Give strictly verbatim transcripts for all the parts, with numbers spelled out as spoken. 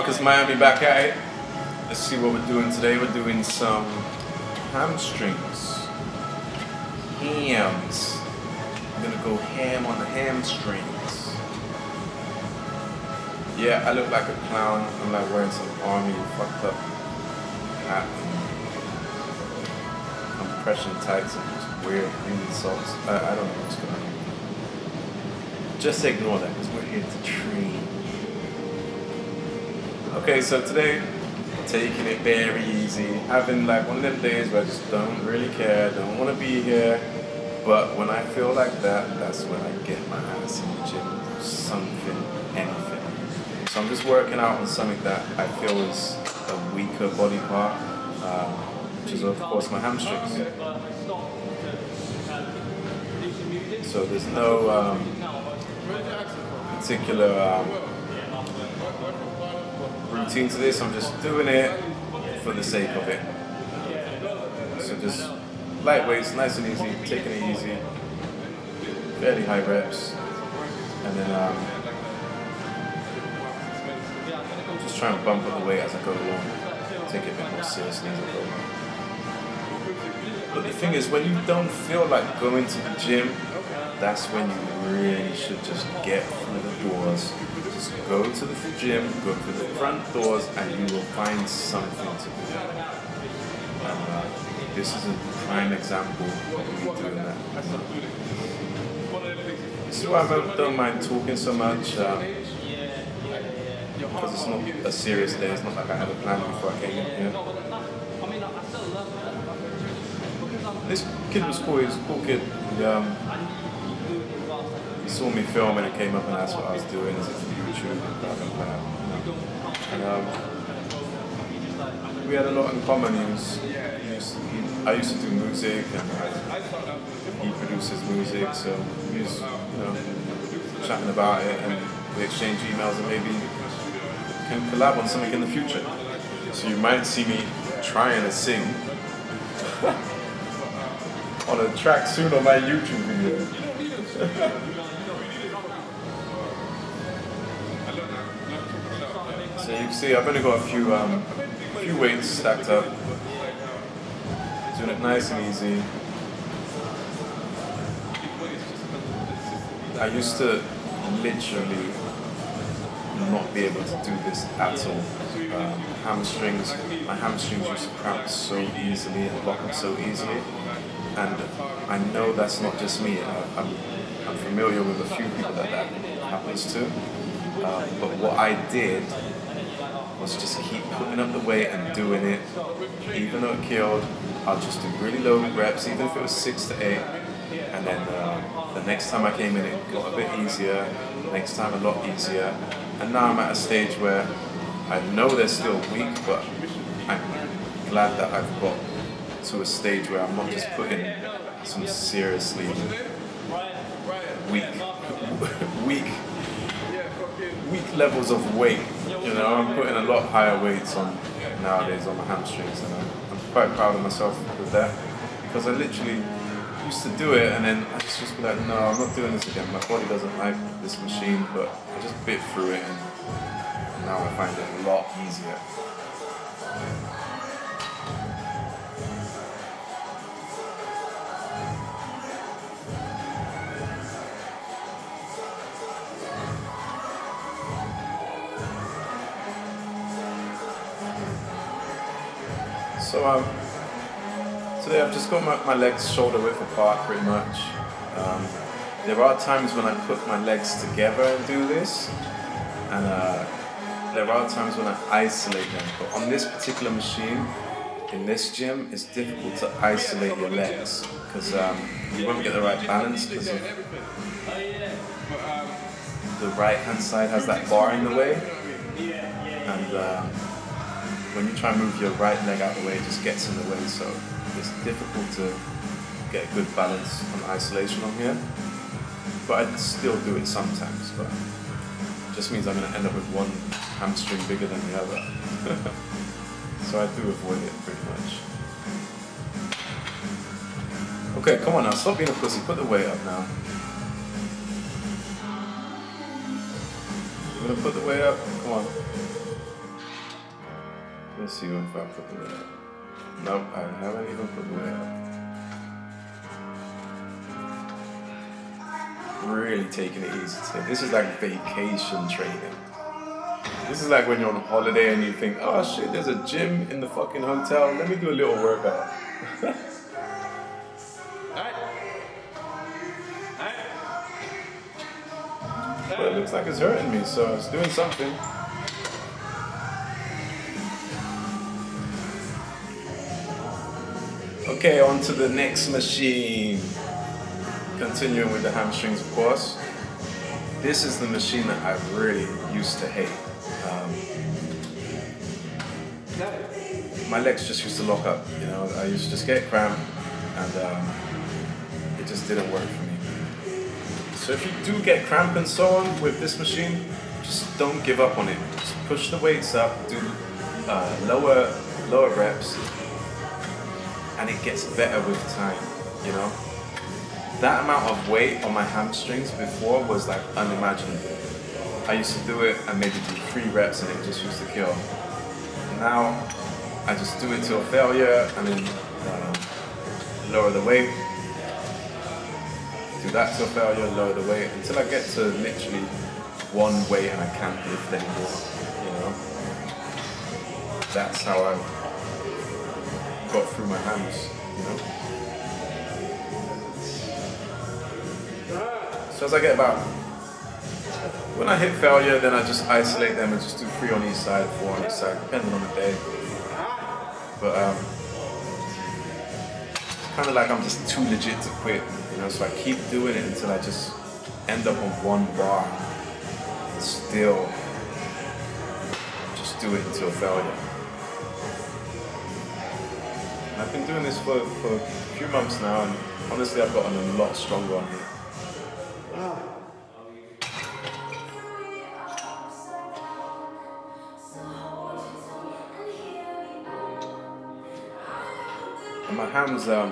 Marcus Miami back at it. Let's see what we're doing today. We're doing some hamstrings. Hams. I'm gonna go ham on the hamstrings. Yeah, I look like a clown. I'm like wearing some army fucked up hat and compression tights and just weird green socks. I, I don't know what's going on. Just ignore that because we're here to train. Okay, so today, taking it very easy. Having like one of them days where I just don't really care, don't want to be here. But when I feel like that, that's when I get my ass in the gym. Something, anything. So I'm just working out on something that I feel is a weaker body part, uh, which is of course my hamstrings. So there's no um, particular um, routine to this. I'm just doing it for the sake of it. So just light weights, nice and easy, taking it easy, fairly high reps, and then um, just try and bump up the weight as I go along, take it a bit more seriously as I go along. But the thing is, when you don't feel like going to the gym, that's when you really should just get through the doors. Just go to the gym, go through the front doors, and you will find something to do. And, uh, this is a prime example of me doing that. This is why I don't mind talking so much, um, because it's not a serious day. It's not like I had a plan before I came in here. This kid was cool. He was a cool kid. He, um, he saw me film and came up and asked what I was doing. Is it for YouTube and blah blah blah. And um, we had a lot in common. He was, he was he, I used to do music, and uh, he produces music, so we was, you know, chatting about it, and we exchanged emails, and maybe can collab on something in the future. So you might see me trying to sing on a track soon on my YouTube video. So you can see I've only got a few um, a few weights stacked up. Doing it nice and easy. I used to literally not be able to do this at all. Um, hamstrings, my hamstrings used to cramp so easily and lock up so easily. And I know that's not just me. I, I'm, I'm familiar with a few people that that happens to. Um, but what I did was just keep putting up the weight and doing it. Even though it killed, I'll just do really low reps, even if it was six to eight. And then uh, the next time I came in, it got a bit easier. The next time, a lot easier. And now I'm at a stage where I know they're still weak, but I'm glad that I've got to a stage where I'm not just putting some seriously weak, weak, weak levels of weight. You know, I'm putting a lot higher weights on nowadays on my hamstrings, and I'm, I'm quite proud of myself with that, because I literally used to do it and then I just just be like, no, I'm not doing this again. My body doesn't like this machine, but I just bit through it, and now I find it a lot easier. So um, today I've just got my, my legs shoulder width apart pretty much. Um, there are times when I put my legs together and do this, and uh, there are times when I isolate them. But on this particular machine, in this gym, it's difficult to isolate your legs because um, you won't get the right balance because of the right hand side has that bar in the way, and uh, when you try and move your right leg out of the way, it just gets in the way, so it's difficult to get a good balance on isolation on here. But I still do it sometimes, but it just means I'm going to end up with one hamstring bigger than the other. So I do avoid it pretty much. Okay, come on now, stop being a pussy, put the weight up now. You're going to put the weight up? Come on. Let's see if I put the weight up. Nope, I haven't even put the weight up. Really taking it easy today. This is like vacation training. This is like when you're on holiday and you think, oh shit, there's a gym in the fucking hotel. Let me do a little workout. But it looks like it's hurting me, so it's doing something. Okay, on to the next machine. Continuing with the hamstrings, of course. This is the machine that I really used to hate. Um, my legs just used to lock up, you know. I used to just get cramp, and um, it just didn't work for me. So if you do get cramp and so on with this machine, just don't give up on it. Just push the weights up, do uh, lower, lower reps, and it gets better with time, you know? That amount of weight on my hamstrings before was like unimaginable. I used to do it and maybe do three reps and it just used to kill. Now, I just do it till failure and then uh, lower the weight. Do that till failure, lower the weight, until I get to literally one weight and I can't lift anymore, you know? That's how I got through my hams, you know? So as I get about, when I hit failure, then I just isolate them and just do three on each side, four on each side, depending on the day. But um, it's kind of like I'm just too legit to quit, you know, so I keep doing it until I just end up on one bar and still just do it until failure. I've been doing this for, for a few months now, and honestly I've gotten a lot stronger on it. And my hams, um,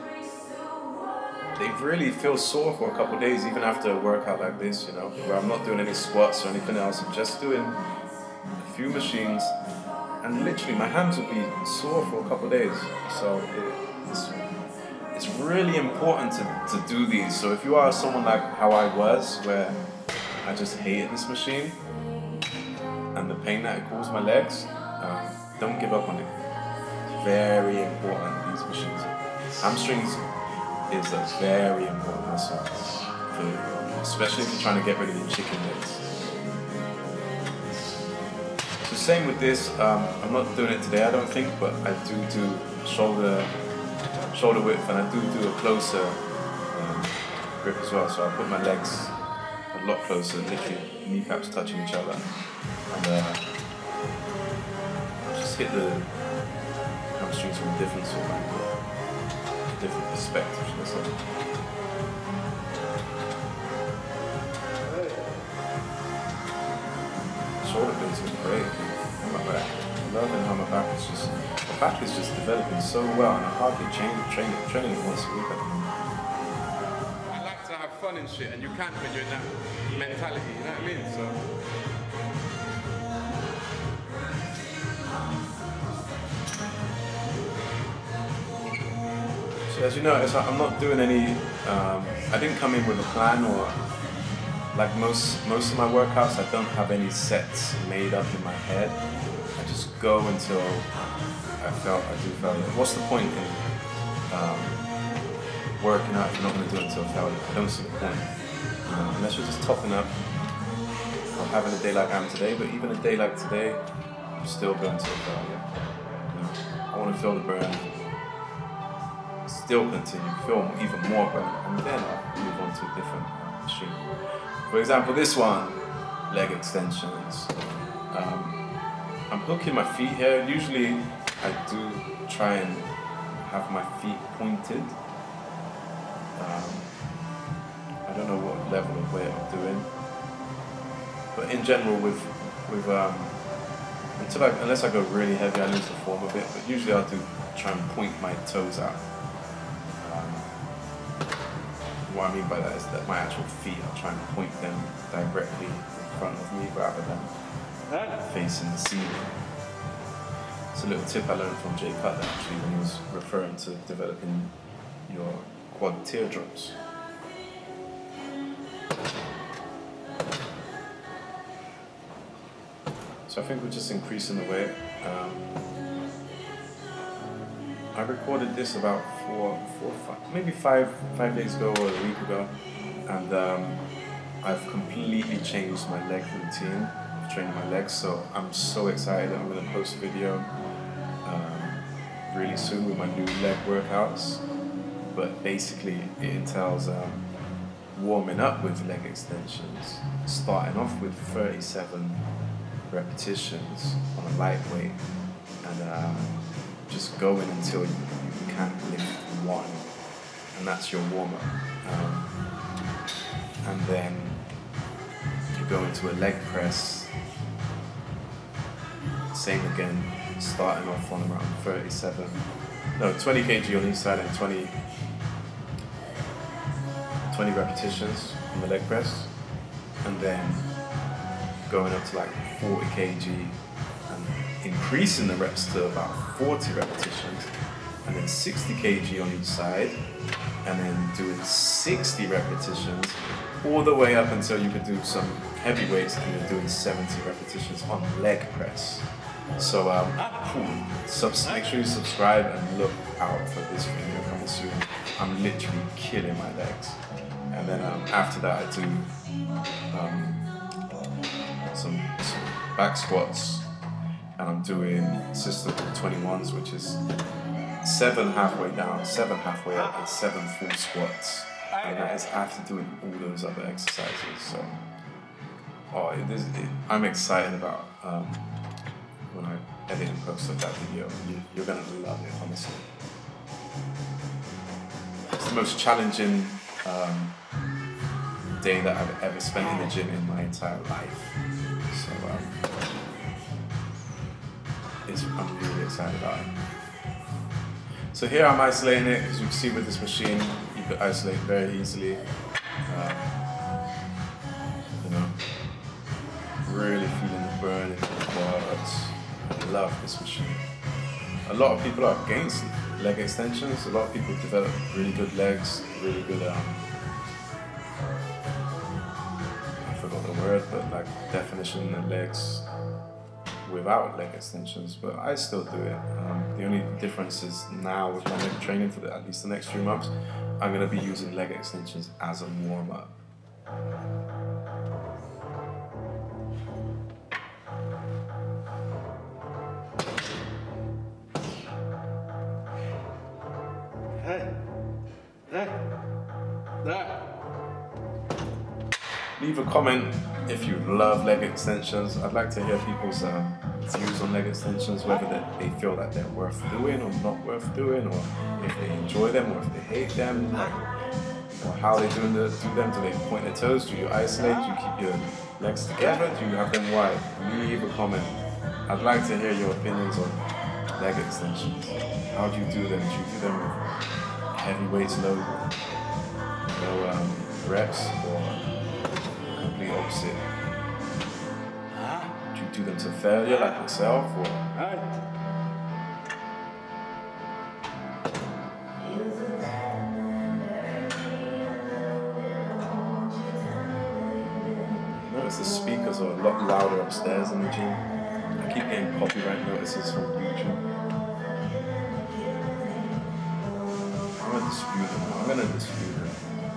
they really feel sore for a couple of days, even after a workout like this, you know, where I'm not doing any squats or anything else. I'm just doing a few machines, and literally my hands will be sore for a couple of days. So it, it's, it's really important to, to do these. So if you are someone like how I was, where I just hated this machine and the pain that it caused my legs, um, don't give up on it. It's very important, these machines. Hamstrings is a very important muscle, for, especially if you're trying to get rid of your chicken legs. So same with this, um, I'm not doing it today I don't think, but I do do shoulder shoulder width, and I do do a closer um, grip as well, so I put my legs a lot closer, literally kneecaps touching each other, and uh, just hit the hamstrings from a different sort of angle, a different perspective, should I say. Shoulder blades are great, and my back. I'm loving how my back is just, my back is just developing so well, and I hardly train, train, training it once a week at the moment. I like to have fun and shit, and you can't when you're in that mentality, you know what I mean? So. So as you notice, I'm not doing any, um, I didn't come in with a plan, or like most most of my workouts, I don't have any sets made up in my head. I just go until I felt I do failure. What's the point in um, working out if you're not going to do it until failure? I don't see the point. You know, unless you're just topping up or having a day like I am today, but even a day like today, I'm still going until failure. You know, I want to feel the burn. Still continue, feel even more burn, and then I'll move on to a different machine. For example, this one, leg extensions. Um, I'm hooking my feet here. Usually I do try and have my feet pointed. Um, I don't know what level of weight I'm doing, but in general, with with um, until I, unless I go really heavy, I lose the form a bit. But usually I do try and point my toes out. What I mean by that is that my actual feet, I'll try and point them directly in front of me rather than facing the ceiling. It's a little tip I learned from Jay Cutler actually when he was referring to developing your quad teardrops. So I think we're just increasing the weight. Um, I recorded this about four, four, five, maybe five, five days ago or a week ago, and um, I've completely changed my leg routine of training my legs. So I'm so excited. I'm going to post a video um, really soon with my new leg workouts. But basically, it entails um, warming up with leg extensions, starting off with thirty-seven repetitions on a lightweight, and uh, just going until you, you can't lift one, and that's your warm-up. Um, and then you go into a leg press, same again, starting off on around thirty-seven, no, twenty kilograms on each side and twenty, twenty repetitions on the leg press, and then going up to like forty kilograms and increasing the reps to about forty repetitions, and then sixty kilograms on each side, and then doing sixty repetitions all the way up until you could do some heavy weights and you're doing seventy repetitions on leg press. So um, subs make sure you subscribe and look out for this video coming soon. I'm literally killing my legs. And then um, after that I do um, some, some back squats, and I'm doing system twenty-ones, which is seven halfway down, seven halfway up, and seven full squats. And that is after doing all those other exercises. So, oh, it is, it, I'm excited about um, when I edit and post that video. You, you're gonna love it, honestly. It's the most challenging um, day that I've ever spent in the gym in my entire life. So, um, it's, I'm really excited about it. So here I'm isolating it. As you can see with this machine, you could isolate very easily. Um, you know, really feeling the burn in the quads. I love this machine. A lot of people are against leg extensions. A lot of people develop really good legs, really good, um, I forgot the word, but like definition in the legs without leg extensions, but I still do it. Um, the only difference is now with my leg training for the, at least the next few months, I'm going to be using leg extensions as a warm-up. Hey. Hey. There. Leave a comment if you love leg extensions. I'd like to hear people's um, views on leg extensions, whether they feel that they're worth doing or not worth doing, or if they enjoy them or if they hate them, like, or how they do, the, do them. Do they point their toes? Do you isolate? Do you keep your legs together? Do you have them wide? Leave a comment. I'd like to hear your opinions on leg extensions. How do you do them? Do you do them with heavy weights, low, low um, reps, or complete opposite? Do you do them to failure like myself, or? Notice the speakers are a lot louder upstairs in the gym. I keep getting copyright notices from YouTube. I'm gonna dispute them. I'm gonna dispute them.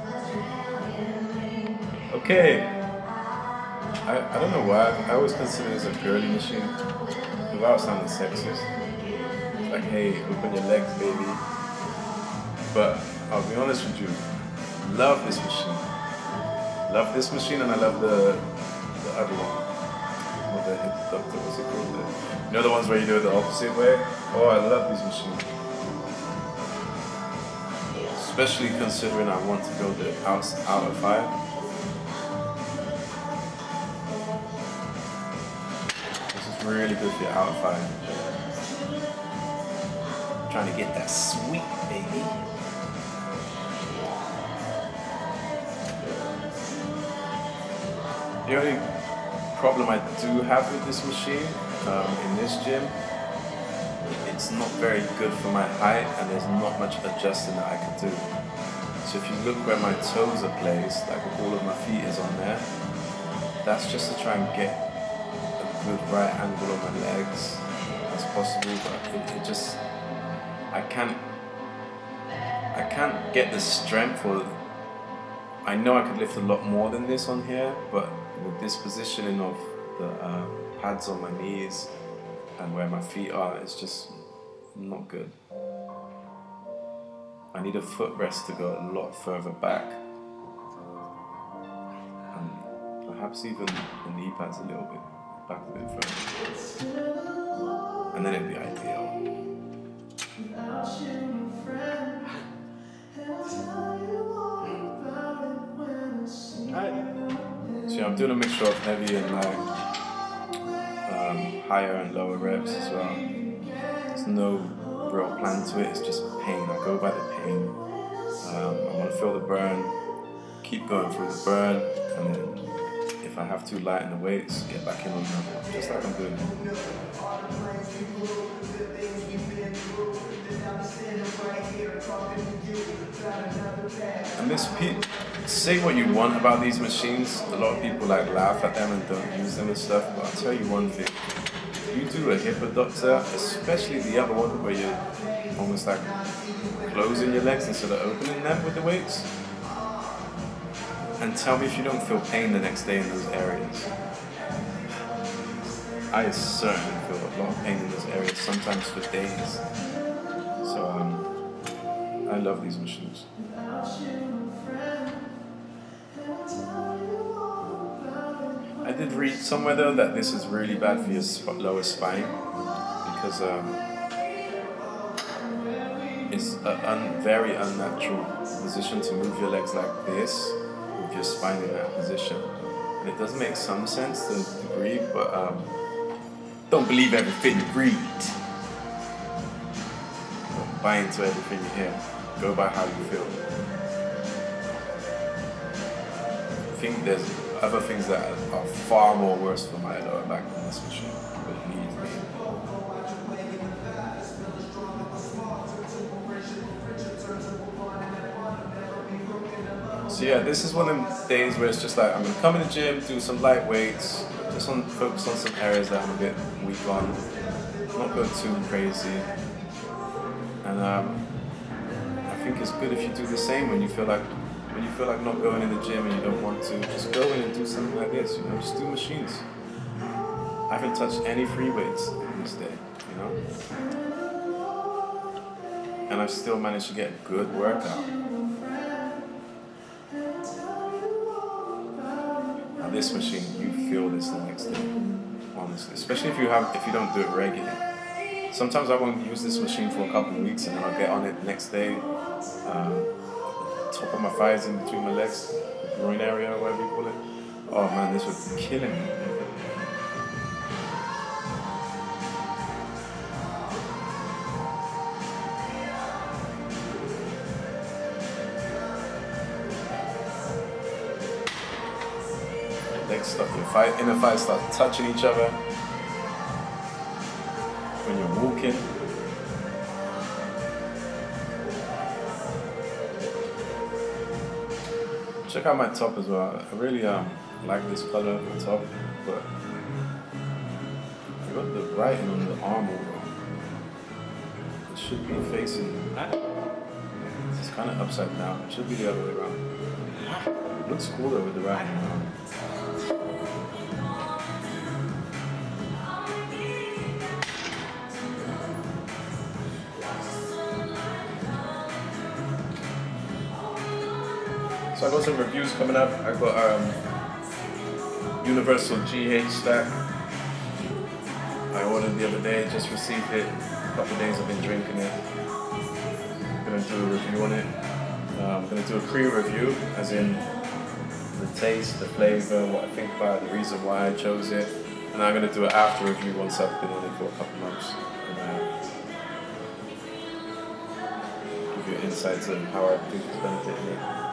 Okay. I, I don't know why, I always consider this a girly machine, without sounding sexist. It's like, hey, open your legs, baby. But I'll be honest with you, love this machine. Love this machine, and I love the the other one. What the hip doctor, what's it called? The, you know the ones where you do it the opposite way? Oh, I love these machines. Especially considering I want to build it out, out of fire. Really good for your outer thigh. Trying to get that sweet, baby. The only problem I do have with this machine um, in this gym it's not very good for my height, and there's not much adjusting that I can do. So if you look where my toes are placed, like all of my feet is on there, that's just to try and get a good right angle on my legs as possible, but it, it just, I can't, I can't get the strength, or I know I could lift a lot more than this on here, but with this positioning of the uh, pads on my knees and where my feet are, it's just not good. I need a footrest to go a lot further back, and perhaps even the knee pads a little bit back a bit further, and then it'd be ideal. So yeah, I'm doing a mixture of heavy and light, um, higher and lower reps as well. There's no real plan to it, it's just pain. I go by the pain. Um, I want to feel the burn, keep going through the burn, and then if I have to lighten the weights, get back in on them, just like I'm doing now. And this, say what you want about these machines, a lot of people like laugh at them and don't use them and stuff, but I'll tell you one thing. You do a hip abductor, especially the other one where you're almost like closing your legs instead of opening them with the weights, and tell me if you don't feel pain the next day in those areas. I certainly feel a lot of pain in those areas, sometimes for days. So um, I love these machines. I did read somewhere though that this is really bad for your sp lower spine, because um, it's a un very unnatural position to move your legs like this with your spine in that position. And it does make some sense to a degree, but um, don't believe everything you read. Don't buy into everything you hear. Go by how you feel. I think there's other things that are far more worse for my lower back than this machine. Believe me. So yeah, this is one of them days where it's just like, I'm gonna come in the gym, do some light weights, just on, focus on some areas that I'm a bit weak on, not go too crazy. And um, I think it's good if you do the same when you feel like When you feel like not going in the gym and you don't want to, just go in and do something like this, you know, just do machines. I haven't touched any free weights this day, you know? And I've still managed to get a good workout. Now this machine, you feel this the next day, honestly. Especially if you have, if you don't do it regularly. Sometimes I won't use this machine for a couple of weeks and then I'll get on it the next day. Um, top of my thighs in between my legs, groin area, or whatever you call it. Oh man, this was killing me. Legs start, your thigh, inner thighs start touching each other when you're walking. Check out my top as well. I really um like this color on the top, but I got the writing on the arnold wrong. It should be facing. It's kind of upside down. It should be the other way around. It looks cooler with the writing around. So I got some reviews coming up. I got um, Universal G H stack. I ordered the other day, just received it. A couple of days I've been drinking it. I'm gonna do a review on it. Uh, I'm gonna do a pre-review, as in the taste, the flavor, what I think about it, the reason why I chose it. And I'm gonna do an after review once I've been on it for a couple of months. And, uh, give you insights on how I think it's benefiting me.